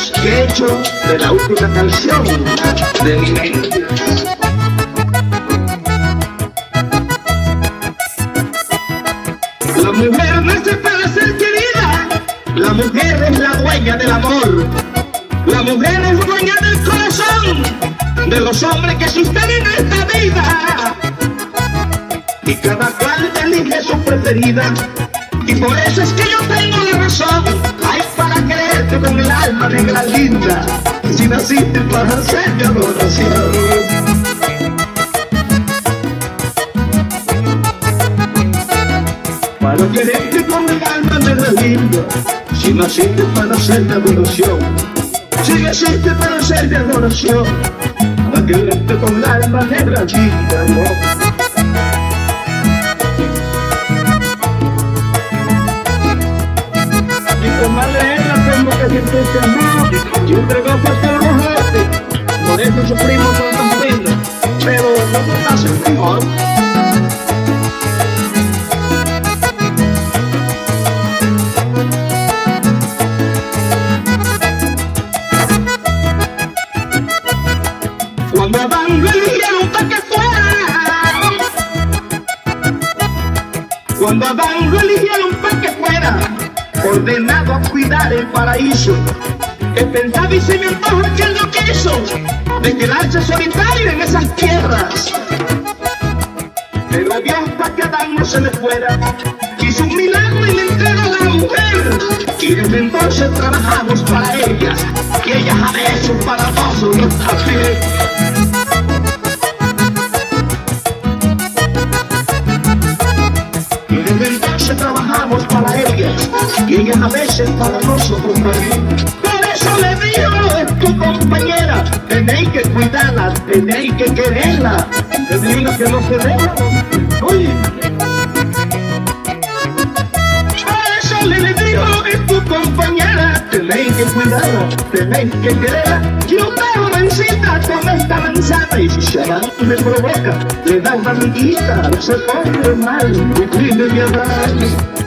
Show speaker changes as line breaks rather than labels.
remix que he hecho de la última canción de mi mente. La mujer nace para ser querida, la mujer es la dueña del amor, la mujer es dueña del corazón de los hombres que existen en esta vida. Y cada cual elige su preferida, y por eso es que yo tengo la razón. Ay, para quererte con el alma negra linda, si naciste para hacer mi adoración. Para quererte con el alma negra linda, si naciste para hacer mi adoración. Si naciste para hacer mi adoración, para quererte con el alma negra linda, no. Con más leerla tengo que sentirse amado y entregó fuerte el mojete. Por eso sufrimos tantas penas, pero no nos hace mejor. Cuando a Adán lo eligieron para que fuera, cuando a Adán lo eligieron para que fuera ordenado a cuidar el paraíso, que pensaba y se me antoja que él no quiso de quedarse solitario en esas tierras. Pero Dios, para que Adán no se le fuera, hizo un milagro y le entregó a la mujer, y desde entonces trabajamos para ella, y ella a veces para nosotros también. Y desde entonces trabajamos para ellas, y ellas a veces para nosotros también. Por eso le digo, es tu compañera, tenéis que cuidarla, tenéis que quererla, tenéis que no se deja. Oye, por eso le digo, es tu compañera, tenéis que cuidarla, tenéis que quererla. Yo tengo vencida con esta manzana, y si se me provoca, le da una amiguita, se pone mal, y pide mi abrazo.